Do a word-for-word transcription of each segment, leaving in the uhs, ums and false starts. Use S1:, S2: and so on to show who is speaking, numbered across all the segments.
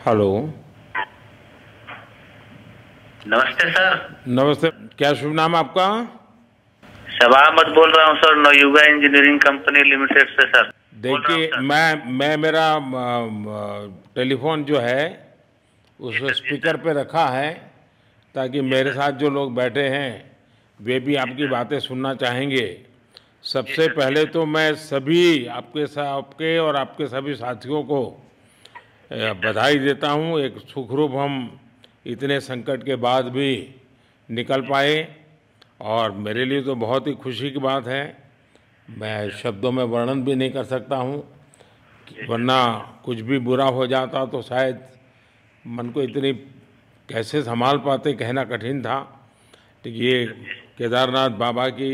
S1: Hello.
S2: नमस्ते sir.
S1: नमस्ते। क्या शुभ नाम आपका?
S2: शबा अहमद बोल रहा हूँ sir, Navayuga engineering company limited से सर।
S1: देखिए, मैं मैं मेरा टेलीफोन जो है उस स्पीकर पे रखा है ताकि मेरे साथ जो लोग बैठे हैं वे भी आपकी बातें सुनना चाहेंगे। सबसे पहले तो मैं सभी आपके आपके और आपके सभी साथियों को बधाई देता हूँ। एक सुखरूप हम इतने संकट के बाद भी निकल पाए और मेरे लिए तो बहुत ही खुशी की बात है। मैं शब्दों में वर्णन भी नहीं कर सकता हूँ, वरना कुछ भी बुरा हो जाता तो शायद मन को इतनी कैसे संभाल पाते कहना कठिन था। तो ये केदारनाथ बाबा की,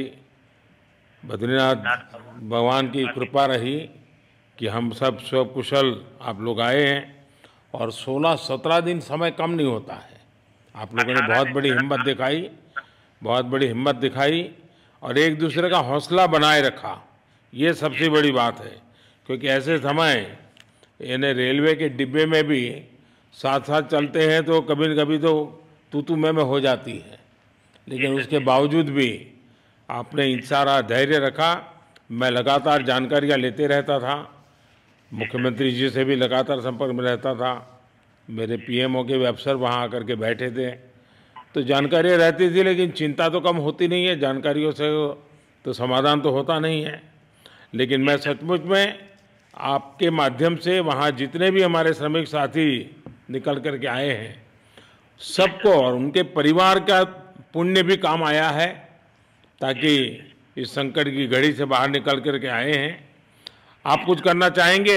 S1: बद्रीनाथ भगवान की कृपा रही कि हम सब स्वकुशल आप लोग आए हैं और सोलह सत्रह दिन समय कम नहीं होता है। आप लोगों ने बहुत बड़ी हिम्मत दिखाई, बहुत बड़ी हिम्मत दिखाई और एक दूसरे का हौसला बनाए रखा। ये सबसे बड़ी बात है, क्योंकि ऐसे समय यानी रेलवे के डिब्बे में भी साथ साथ चलते हैं तो कभी न कभी तो तू तू मैं में हो जाती है, लेकिन उसके बावजूद भी आपने सारा धैर्य रखा। मैं लगातार जानकारियाँ लेते रहता था, मुख्यमंत्री जी से भी लगातार संपर्क में रहता था, मेरे पीएमओ के भी अफसर वहाँ आकर के बैठे थे, तो जानकारियाँ रहती थी, लेकिन चिंता तो कम होती नहीं है। जानकारियों से तो समाधान तो होता नहीं है। लेकिन मैं सचमुच में आपके माध्यम से वहाँ जितने भी हमारे श्रमिक साथी निकल कर के आए हैं सबको और उनके परिवार का पुण्य भी काम आया है, ताकि इस संकट की घड़ी से बाहर निकल कर के आए हैं। आप कुछ करना चाहेंगे?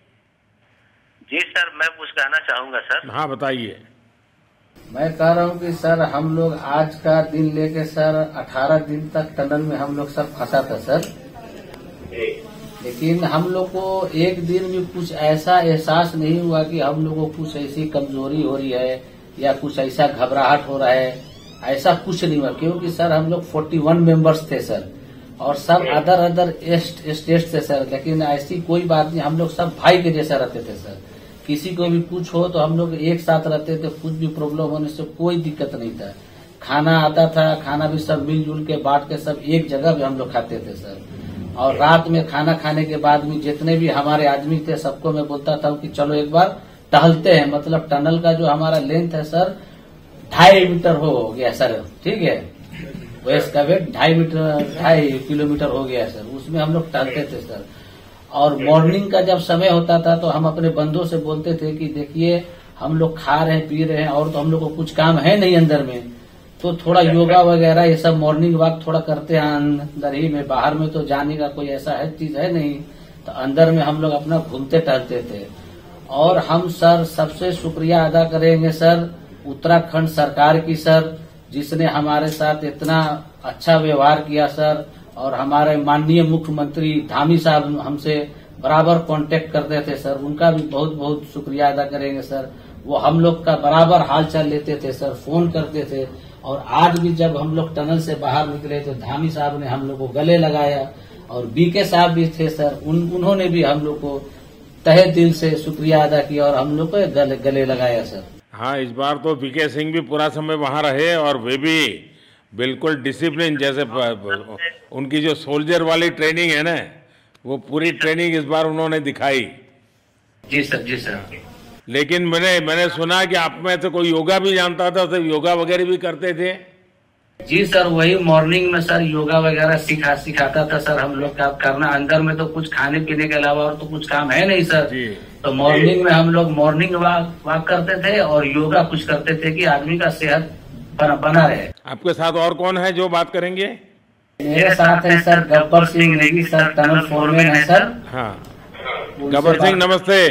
S2: जी सर, मैं कुछ कहना चाहूँगा सर।
S1: हाँ, बताइए।
S3: मैं कह रहा हूँ कि सर हम लोग आज का दिन लेके सर अठारह दिन तक टनल में हम लोग सब फंसा था सर, लेकिन हम लोग को एक दिन भी कुछ ऐसा एहसास नहीं हुआ कि हम लोगों को कुछ ऐसी कमजोरी हो रही है या कुछ ऐसा घबराहट हो रहा है। ऐसा कुछ नहीं हुआ, क्योंकि सर हम लोग इकतालीस मेंबर्स थे सर और सब अदर अदर स्टेट से सर, लेकिन ऐसी कोई बात नहीं। हम लोग सब भाई के जैसा रहते थे सर। किसी को भी कुछ हो तो हम लोग एक साथ रहते थे, कुछ भी प्रॉब्लम होने से कोई दिक्कत नहीं था। खाना आता था, खाना भी सब मिलजुल के बांट के सब एक जगह भी हम लोग खाते थे सर। और रात में खाना खाने के बाद भी जितने भी हमारे आदमी थे सबको मैं बोलता था कि चलो एक बार टहलते हैं। मतलब टनल का जो हमारा लेंथ है सर ढाई मीटर हो गया सर, ठीक है, वेस्ट का वेट ढाई मीटर ढाई किलोमीटर हो गया सर। उसमें हम लोग टहलते थे सर। और मॉर्निंग का जब समय होता था तो हम अपने बंधुओं से बोलते थे कि देखिए हम लोग खा रहे हैं पी रहे हैं और तो हम लोग को कुछ काम है नहीं अंदर में, तो थोड़ा योगा वगैरह ये सब मॉर्निंग वॉक थोड़ा करते हैं अंदर ही में। बाहर में तो जाने का कोई ऐसा है चीज है नहीं, तो अंदर में हम लोग अपना घूमते टहलते थे। और हम सर सबसे शुक्रिया अदा करेंगे सर उत्तराखंड सरकार की सर, जिसने हमारे साथ इतना अच्छा व्यवहार किया सर। और हमारे माननीय मुख्यमंत्री धामी साहब हमसे बराबर कांटेक्ट करते थे सर, उनका भी बहुत बहुत शुक्रिया अदा करेंगे सर। वो हम लोग का बराबर हालचाल लेते थे सर, फोन करते थे। और आज भी जब हम लोग टनल से बाहर निकले तो धामी साहब ने हम लोग को गले लगाया और बीके साहब भी थे सर, उन, उन्होंने भी हम लोग को तहे दिल से शुक्रिया अदा किया और हम लोग को गले, गले लगाया सर।
S1: हाँ, इस बार तो बीके सिंह भी पूरा समय वहाँ रहे और वे भी बिल्कुल डिसिप्लिन, जैसे उनकी जो सोल्जर वाली ट्रेनिंग है ना, वो पूरी ट्रेनिंग इस बार उन्होंने दिखाई।
S2: जी सर, जी सर।
S1: लेकिन मैंने मैंने सुना कि आप में तो कोई योगा भी जानता था, तो योगा वगैरह भी करते थे?
S3: जी सर, वही मॉर्निंग में सर योगा वगैरह सिखा सिखाता था सर हम लोग का करना। अंदर में तो कुछ खाने पीने के अलावा और तो कुछ काम है नहीं सर जी। तो मॉर्निंग में हम लोग मॉर्निंग वॉक वॉक करते थे और योगा कुछ करते थे कि आदमी का सेहत बना, बना रहे।
S1: आपके साथ और कौन है जो बात करेंगे?
S3: मेरे साथ है sir Gabbar Singh Negi sir, tunnel foreman है सर।
S1: हाँ, गब्बर सिंह नमस्ते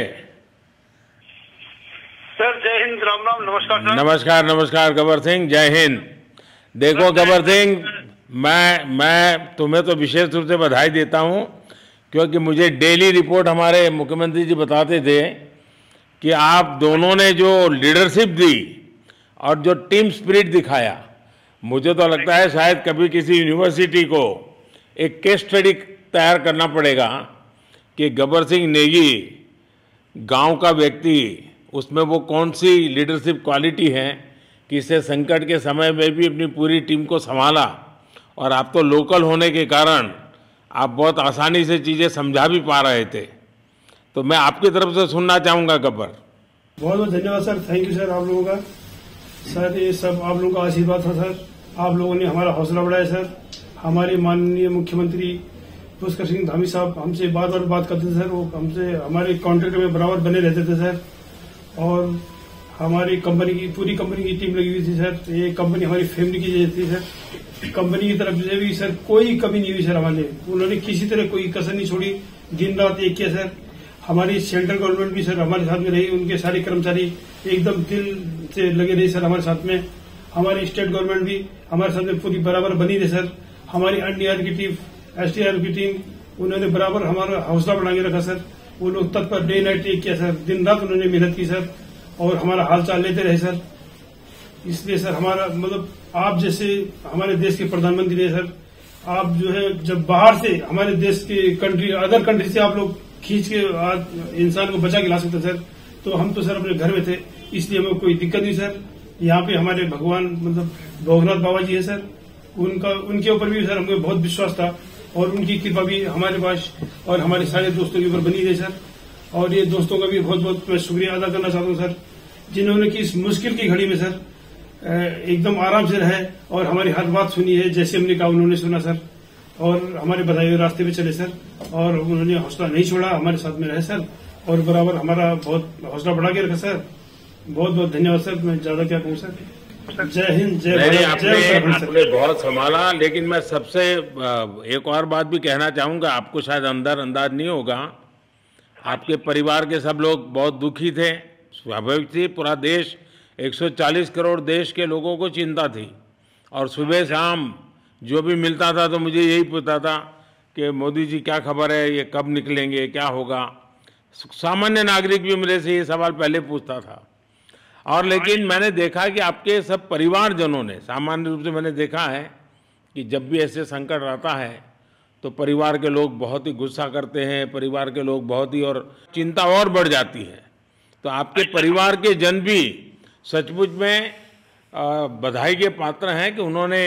S4: सर। जय हिंद, राम राम, नमस्कार सर।
S1: नमस्कार नमस्कार गब्बर सिंह, जय हिंद। देखो गब्बर सिंह, मैं मैं तुम्हें तो विशेष रूप से बधाई देता हूँ, क्योंकि मुझे डेली रिपोर्ट हमारे मुख्यमंत्री जी बताते थे कि आप दोनों ने जो लीडरशिप दी और जो टीम स्पिरिट दिखाया, मुझे तो लगता है शायद कभी किसी यूनिवर्सिटी को एक केस स्टडी तैयार करना पड़ेगा कि गब्बर सिंह नेगी गांव का व्यक्ति उसमें वो कौन सी लीडरशिप क्वालिटी है कि इसे संकट के समय में भी अपनी पूरी टीम को संभाला, और आप तो लोकल होने के कारण आप बहुत आसानी से चीज़ें समझा भी पा रहे थे। तो मैं आपकी तरफ से सुनना चाहूँगा गब्बर।
S5: बहुत बहुत धन्यवाद सर, थैंक यू सर आप लोगों का। सर ये सब आप लोगों का आशीर्वाद था सर, आप लोगों ने हमारा हौसला बढ़ाया सर। हमारे माननीय मुख्यमंत्री पुष्कर सिंह धामी साहब हमसे बार बार बात करते थे सर, वो हमसे हमारे कॉन्ट्रैक्ट में बराबर बने रहते थे सर। और हमारी कंपनी की पूरी कंपनी की टीम लगी हुई थी सर, ये कंपनी हमारी फैमिली की जैसी थी सर। कंपनी की तरफ से भी सर कोई कमी नहीं हुई सर हमारे, उन्होंने किसी तरह कोई कसर नहीं छोड़ी, दिन रात एक किया सर। हमारी सेंट्रल गवर्नमेंट भी सर हमारे साथ में रही, उनके सारे कर्मचारी एकदम दिल से लगे रहे सर हमारे साथ में। हमारी स्टेट गवर्नमेंट भी हमारे साथ में पूरी बराबर बनी रही सर। हमारी एनडीआर की टीम, एसडीआर की टीम, उन्होंने बराबर हमारा हौसला बढ़ा के रखा सर। वो लोग तत्पर डे नाइट एक किया सर, दिन रात उन्होंने मेहनत की सर और हमारा हाल चाल लेते रहे सर। इसलिए सर हमारा मतलब आप जैसे हमारे देश के प्रधानमंत्री है सर, आप जो है जब बाहर से हमारे देश के कंट्री अदर कंट्री से आप लोग खींच के इंसान को बचा के ला सकते सर, तो हम तो सर अपने घर में थे, इसलिए हमें कोई दिक्कत नहीं सर। यहाँ पे हमारे भगवान मतलब भोगनाथ बाबा जी है सर, उनका उनके ऊपर भी सर हमें बहुत विश्वास था और उनकी कृपा भी हमारे पास और हमारे सारे दोस्तों के ऊपर बनी रही सर। और ये दोस्तों का भी बहुत बहुत मैं शुक्रिया अदा करना चाहता हूँ सर, जिन्होंने कि इस मुश्किल की घड़ी में सर एकदम आराम से रहे और हमारी हर बात सुनी है, जैसे हमने कहा उन्होंने सुना सर और हमारे बताए हुए रास्ते पे चले सर। और उन्होंने हौसला नहीं छोड़ा, हमारे साथ में रहे सर और बराबर हमारा बहुत हौसला बढ़ा के रखा सर। बहुत बहुत धन्यवाद सर, मैं ज्यादा क्या कहूँ सर। जय हिंद, जय भारत, जय
S1: आपने, आपने बहुत संभाला। लेकिन मैं सबसे एक और बात भी कहना चाहूँगा, आपको शायद अंदर अंदाज नहीं होगा, आपके परिवार के सब लोग बहुत दुखी थे, स्वाभाविक थी। पूरा देश एक सौ चालीस करोड़ देश के लोगों को चिंता थी और सुबह शाम जो भी मिलता था तो मुझे यही पूछता था कि मोदी जी क्या खबर है, ये कब निकलेंगे, क्या होगा। सामान्य नागरिक भी मेरे से ये सवाल पहले पूछता था। और लेकिन मैंने देखा कि आपके सब परिवारजनों ने, सामान्य रूप से मैंने देखा है कि जब भी ऐसे संकट आता है तो परिवार के लोग बहुत ही गुस्सा करते हैं, परिवार के लोग बहुत ही, और चिंता और बढ़ जाती है। तो आपके परिवार के जन भी सचमुच में बधाई के पात्र हैं कि उन्होंने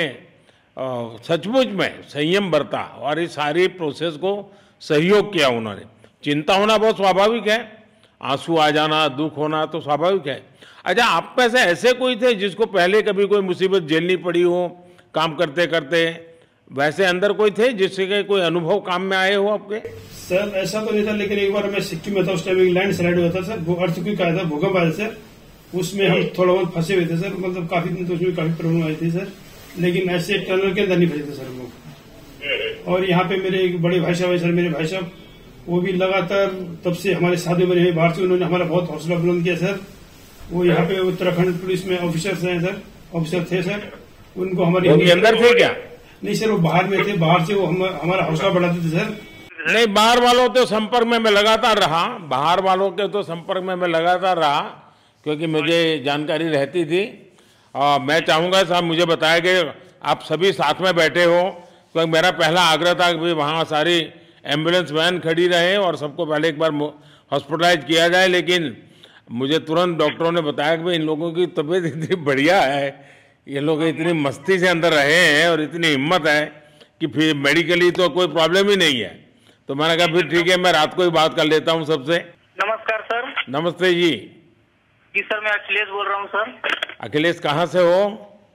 S1: सचमुच में संयम बरता और इस सारी प्रोसेस को सहयोग किया उन्होंने। चिंता होना बहुत स्वाभाविक है, आंसू आ जाना, दुख होना तो स्वाभाविक है। अच्छा, आप में से ऐसे कोई थे जिसको पहले कभी कोई मुसीबत झेलनी पड़ी हो काम करते करते, वैसे अंदर कोई थे जिससे कोई अनुभव काम में आए हो आपके?
S5: सर ऐसा तो नहीं था, लेकिन एक बार मैं सिक्किम में था, उस टाइम एक लैंड स्लाइड हुआ था सर, वो अर्थक्वेक आया था, भूकंप आया सर, उसमें हम थोड़ा बहुत फंसे हुए थे सर, मतलब काफी दिन तो उसमें काफी प्रॉब्लम आई थी सर, लेकिन ऐसे टनल के अंदर नहीं फंसे थे सर हम लोग। और यहाँ पे मेरे एक बड़े भाई साहब है सर, मेरे भाई साहब वो भी लगातार तब से हमारे साथ बने हुए बाहर से, उन्होंने हमारा बहुत हौसला बुलंद किया सर। वो यहाँ पे उत्तराखंड पुलिस में ऑफिसर्स हैं सर, ऑफिसर थे सर, उनको हमारे
S1: अंदर थे क्या?
S5: नहीं सर, वो बाहर में थे, बाहर से वो हम, हमारा हौसला बढ़ाते थे सर।
S1: नहीं, बाहर वालों के संपर्क में मैं लगातार रहा, बाहर वालों के तो संपर्क में मैं लगातार रहा क्योंकि मुझे जानकारी रहती थी। और मैं चाहूँगा साहब, मुझे बताया कि आप सभी साथ में बैठे हो, क्योंकि मेरा पहला आग्रह था कि वहाँ सारी एम्बुलेंस वैन खड़ी रहे और सबको पहले एक बार हॉस्पिटलाइज किया जाए। लेकिन मुझे तुरंत डॉक्टरों ने बताया कि भाई इन लोगों की तबीयत इतनी बढ़िया है, ये लोग इतनी मस्ती से अंदर रहे हैं और इतनी हिम्मत है कि फिर मेडिकली तो कोई प्रॉब्लम ही नहीं है। तो मैंने कहा फिर ठीक है, मैं रात को ही बात कर लेता हूँ सबसे।
S2: नमस्कार सर।
S1: नमस्ते जी।
S2: जी सर, मैं अखिलेश बोल रहा हूँ सर।
S1: अखिलेश कहाँ से हो?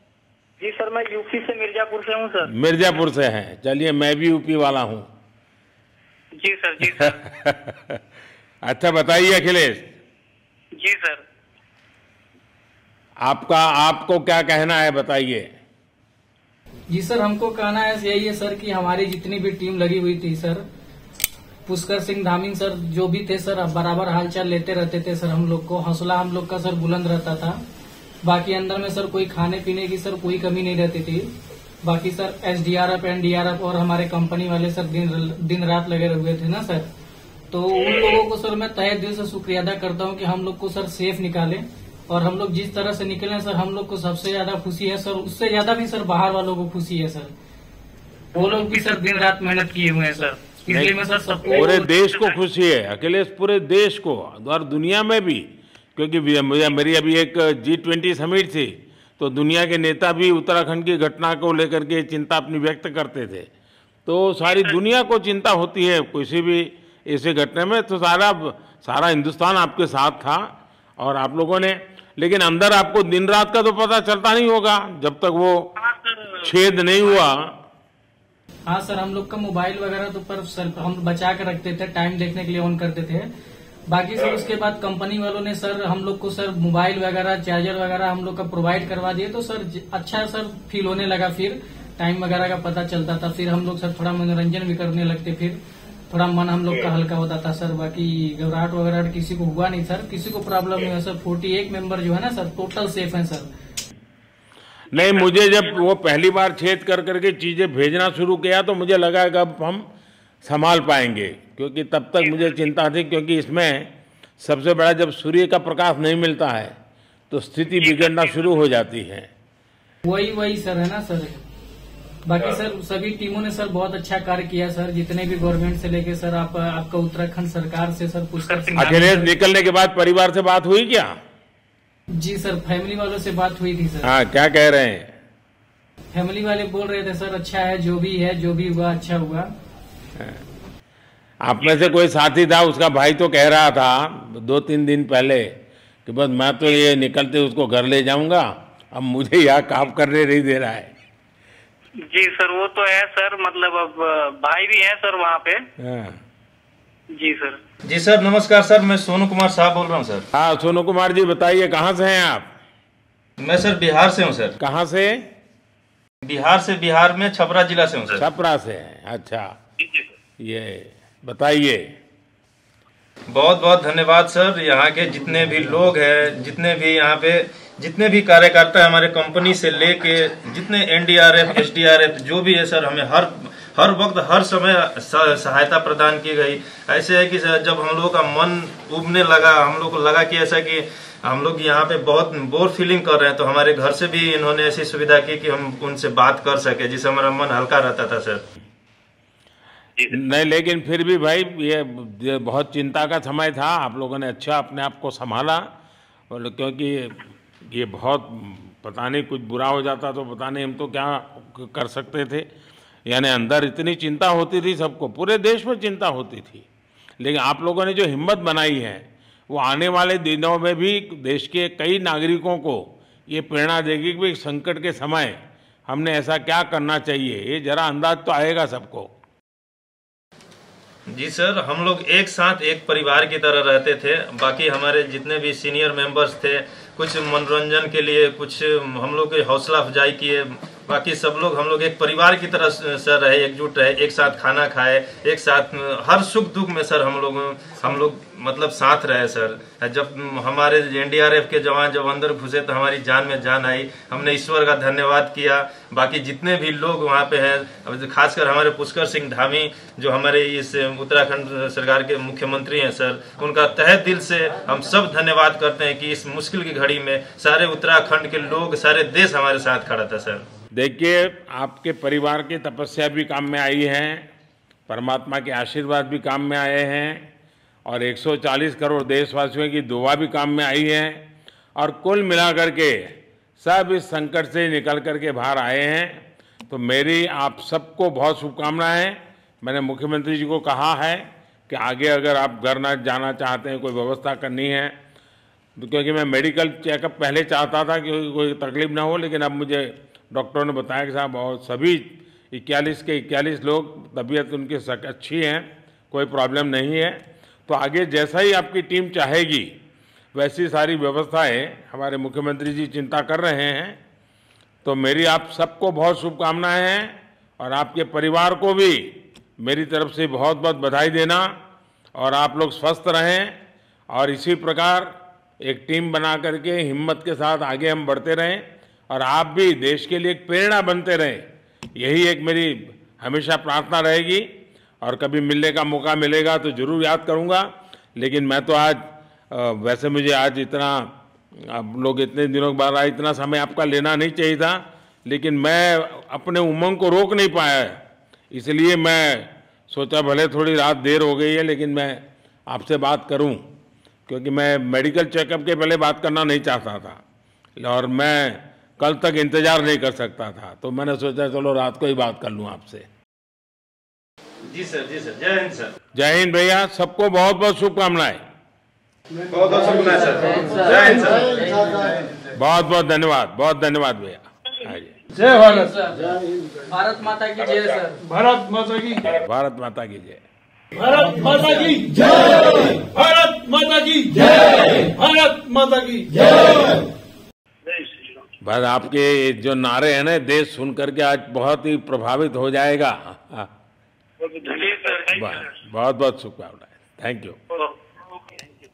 S2: जी सर, मैं यूपी से मिर्जापुर से हूँ सर।
S1: मिर्जापुर से हैं, चलिए मैं भी यूपी वाला हूँ।
S2: जी सर, जी सर।
S1: अच्छा बताइए अखिलेश।
S2: जी सर।
S1: आपका आपको क्या कहना है बताइए।
S6: जी सर, हमको कहना है यही है सर कि हमारी जितनी भी टीम लगी हुई थी सर, पुष्कर सिंह धामी सर जो भी थे सर, बराबर हालचाल लेते रहते थे सर। हम लोग को हौसला हम लोग का सर बुलंद रहता था। बाकी अंदर में सर कोई खाने पीने की सर कोई कमी नहीं रहती थी। बाकी सर एसडीआरएफ, एनडीआरएफ और हमारे कंपनी वाले सर दिन दिन रात लगे हुए थे ना सर, तो उन लोगों को सर मैं तहे दिल से शुक्रिया अदा करता हूँ कि हम लोग को सर सेफ निकाले। और हम लोग जिस तरह से निकले सर, हम लोग को सबसे ज्यादा खुशी है सर, उससे ज्यादा भी सर बाहर वालों को खुशी है सर। वो लोग भी सर दिन रात मेहनत किए हुए हैं सर, इसलिए मैं सर सबको,
S1: पूरे देश को खुशी है अखिलेश, पूरे देश को और दुनिया में भी क्योंकि मुझे मेरी अभी एक जी ट्वेंटी समिट थी, तो दुनिया के नेता भी उत्तराखंड की घटना को लेकर के चिंता अपनी व्यक्त करते थे। तो सारी दुनिया को चिंता होती है किसी भी ऐसे घटने में, तो सारा सारा हिंदुस्तान आपके साथ था और आप लोगों ने, लेकिन अंदर आपको दिन रात का तो पता चलता नहीं होगा जब तक वो छेद नहीं हुआ।
S6: हाँ सर, हम लोग का मोबाइल वगैरह तो पर सर हम बचा कर रखते थे, टाइम देखने के लिए ऑन करते थे। बाकी सर उसके बाद कंपनी वालों ने सर हम लोग को सर मोबाइल वगैरह चार्जर वगैरह हम लोग का प्रोवाइड करवा दिए, तो सर अच्छा सर फील होने लगा, फिर टाइम वगैरह का पता चलता था, फिर हम लोग सर थोड़ा मनोरंजन भी करने लगते, फिर थोड़ा मन हम लोग का हल्का होता था सर। बाकी घबराहट वगैरह किसी को हुआ नहीं सर, किसी को प्रॉब्लम नहीं हुआ सर। फोर्टी एट मेंबर जो है ना सर टोटल सेफ है सर।
S1: नहीं, मुझे जब वो पहली बार छेद कर करके चीजें भेजना शुरू किया तो मुझे लगा कि अब हम संभाल पाएंगे, क्योंकि तब तक मुझे चिंता थी, क्योंकि इसमें सबसे बड़ा जब सूर्य का प्रकाश नहीं मिलता है तो स्थिति बिगड़ना शुरू हो जाती है।
S6: वही वही सर है ना सर। बाकी सर सभी टीमों ने सर बहुत अच्छा कार्य किया सर, जितने भी गवर्नमेंट से लेके सर आप आपका उत्तराखंड सरकार से सर पुष्कर सिंह।
S1: अखिलेश निकलने के बाद परिवार से बात हुई क्या?
S6: जी सर, फैमिली वालों से बात हुई थी सर।
S1: हाँ, क्या कह रहे हैं?
S6: फैमिली वाले बोल रहे थे सर अच्छा है, जो भी है जो भी हुआ अच्छा हुआ।
S1: आप में से कोई साथी था, उसका भाई तो कह रहा था दो तीन दिन पहले कि बस मैं तो ये निकलते उसको घर ले जाऊंगा, अब मुझे यहाँ काम करने नहीं दे रहा है।
S4: जी सर, वो तो है सर, मतलब अब भाई भी है सर वहाँ पे।
S1: हाँ।
S4: जी सर।
S7: जी सर नमस्कार सर, मैं सोनू कुमार साहब बोल रहा हूँ सर।
S1: हाँ सोनू कुमार जी, बताइए कहाँ से हैं आप?
S7: मैं सर बिहार से हूँ सर।
S1: कहाँ से?
S7: बिहार से, बिहार में छपरा जिला से हूँ सर।
S1: छपरा से हैं, अच्छा। ये बताइए।
S7: बहुत बहुत धन्यवाद सर, यहाँ के जितने भी लोग हैं, जितने भी यहाँ पे जितने भी कार्यकर्ता है हमारे कंपनी से लेके जितने एनडीआरएफ एसडीआरएफ जो भी है सर, हमें हर हर वक्त हर समय सहायता प्रदान की गई। ऐसे है कि सर जब हम लोगों का मन उबने लगा, हम लोग को लगा कि ऐसा कि हम लोग यहाँ पे बहुत बोर फीलिंग कर रहे हैं, तो हमारे घर से भी इन्होंने ऐसी सुविधा की कि हम उनसे बात कर सके, जिससे हमारा मन हल्का रहता था सर।
S1: नहीं, लेकिन फिर भी भाई ये बहुत चिंता का समय था, आप लोगों ने अच्छा अपने आप को संभाला, और क्योंकि ये बहुत पता नहीं कुछ बुरा हो जाता तो पता नहीं हम तो क्या कर सकते थे। यानी अंदर इतनी चिंता होती थी, सबको पूरे देश में चिंता होती थी, लेकिन आप लोगों ने जो हिम्मत बनाई है वो आने वाले दिनों में भी देश के कई नागरिकों को ये प्रेरणा देगी कि संकट के समय हमने ऐसा क्या करना चाहिए, ये जरा अंदाज तो आएगा सबको।
S7: जी सर, हम लोग एक साथ एक परिवार की तरह रहते थे। बाकी हमारे जितने भी सीनियर मेंबर्स थे, कुछ मनोरंजन के लिए, कुछ हम लोग की हौसला अफजाई किए, बाकी सब लोग हम लोग एक परिवार की तरह सर रहे, एकजुट रहे, एक साथ खाना खाए, एक साथ हर सुख दुख में सर हम लोग हम लोग मतलब साथ रहे सर। जब हमारे एनडीआरएफ के जवान जब अंदर घुसे तो हमारी जान में जान आई, हमने ईश्वर का धन्यवाद किया। बाकी जितने भी लोग वहाँ पे हैं, खासकर हमारे पुष्कर सिंह धामी जो हमारे इस उत्तराखंड सरकार के मुख्यमंत्री हैं सर, उनका तहे दिल से हम सब धन्यवाद करते हैं कि इस मुश्किल की घड़ी में सारे उत्तराखंड के लोग, सारे देश हमारे साथ खड़ा था सर।
S1: देखिए, आपके परिवार की तपस्या भी काम में आई है, परमात्मा के आशीर्वाद भी काम में आए हैं, और एक सौ चालीस करोड़ देशवासियों की दुआ भी काम में आई है, और कुल मिलाकर के सब इस संकट से निकल करके बाहर आए हैं। तो मेरी आप सबको बहुत शुभकामनाएं। मैंने मुख्यमंत्री जी को कहा है कि आगे अगर आप घर ना जाना चाहते हैं, कोई व्यवस्था करनी है, तो क्योंकि मैं मेडिकल चेकअप पहले चाहता था कि कोई तकलीफ ना हो, लेकिन अब मुझे डॉक्टरों ने बताया कि साहब और सभी इक्यालीस के इक्यालीस लोग तबीयत उनकी अच्छी है, कोई प्रॉब्लम नहीं है। तो आगे जैसा ही आपकी टीम चाहेगी वैसी सारी व्यवस्थाएं हमारे मुख्यमंत्री जी चिंता कर रहे हैं। तो मेरी आप सबको बहुत शुभकामनाएं हैं, और आपके परिवार को भी मेरी तरफ से बहुत बहुत बधाई देना, और आप लोग स्वस्थ रहें, और इसी प्रकार एक टीम बना करके हिम्मत के साथ आगे हम बढ़ते रहें, और आप भी देश के लिए एक प्रेरणा बनते रहें। यही एक मेरी हमेशा प्रार्थना रहेगी, और कभी मिलने का मौका मिलेगा तो ज़रूर याद करूंगा। लेकिन मैं तो आज वैसे मुझे आज इतना, आप लोग इतने दिनों के बाद आए, इतना समय आपका लेना नहीं चाहिए था, लेकिन मैं अपने उमंग को रोक नहीं पाया, इसलिए मैं सोचा भले थोड़ी रात देर हो गई है लेकिन मैं आपसे बात करूं। क्योंकि मैं मेडिकल चेकअप के पहले बात करना नहीं चाहता था और मैं कल तक इंतजार नहीं कर सकता था, तो मैंने सोचा चलो रात को ही बात कर लूं आपसे।
S7: जी सर, जी सर, जय हिंद सर।
S1: जय हिंद भैया, सबको बहुत बहुत शुभकामनाएं।
S7: बहुत बहुत शुभकामनाएं सर। जय हिंद सर।
S1: बहुत बहुत धन्यवाद, बहुत धन्यवाद भैया।
S5: जय भारत।
S6: भारत माता की जय सर।
S5: भारत माता की
S1: भारत माता की जय।
S5: भारत माता की जय। भारत माता की जय। भारत माता की जय।
S1: बस आपके जो नारे हैं ना, देश सुन करके आज बहुत ही प्रभावित हो जाएगा।
S4: जी सर।
S1: बहुत बहुत शुभकामनाएं। Thank you.